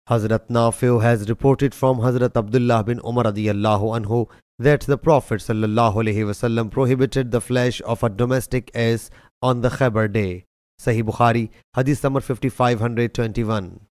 Hazrat Nafi has reported from Hazrat Abdullah bin Umar radiyallahu anhu that the Prophet sallallahu alaihi wasallam prohibited the flesh of a domestic ass on the Khaybar day. Sahih Bukhari, Hadith number 5521.